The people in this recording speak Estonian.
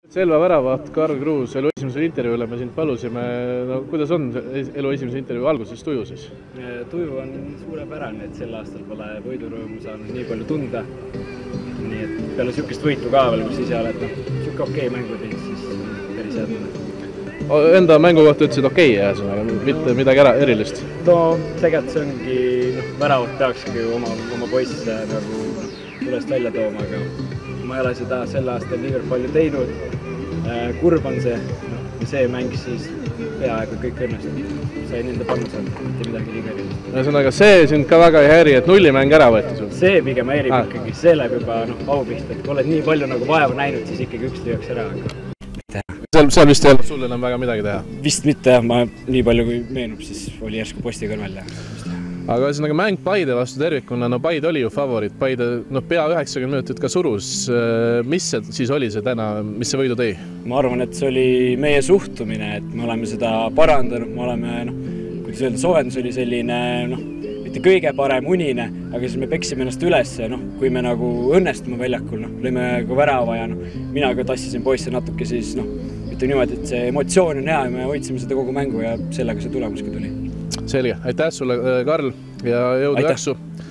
Selva väravaht Karl Kruus, elu esimesel intervjuule me sind palusime. No, kuidas on elu esimese intervjuu alguses tuju siis? Tuju on suurepärane, et sel aastal pole võidurõõmu saanud nii palju tunda. Nii et peale sükest võitu ka veel, kus ise oled sükke okei mängu teinud, siis päris head mõned. Enda mängu kohta ütlesid okei, mitte midagi erilist? No tegelikult see ongi, väravat peakski oma poisse nagu tulest välja tooma, aga ma ei ole seda sel aastal niivõrd palju teinud. Kurb on see, see mäng siis peaaegu kõik õnnestud. Sai nende panusel, mitte midagi liiga erilist. Ühesõnaga, see sind ka väga ei häiri, et nullimäng ära võeti sul? See pigem häirib ikkagi, see läheb juba au pihta, et kui oled nii palju nagu vaeva näinud, siis ikkagi üks lüüaks ära. Seal vist ei olnud sul enam väga midagi teha? Vist mitte, ma nii palju kui meenub, siis oli järsku posti kõrval. Aga ühesõnaga mäng Paide vastu tervikuna, no Paide oli ju favoriit, Paide pea 90 minutit ka surus. Mis see siis oli see täna, mis see võidu tõi? Ma arvan, et see oli meie suhtumine, et me oleme seda parandanud, me oleme, kuidas öelda, soojendus oli selline, mitte kõige parem unine, aga siis me peksime ennast üles, kui me nagu õnnestume väljakul, lõime ka värava ja mina ka tassisin poisse natuke, siis ütleme niimoodi, et see emotsioon on hea ja me hoidsime seda kogu mängu ja sellega see tulemuski tuli. Selge, aitäh sulle, Karl, ja jõudu jaksu!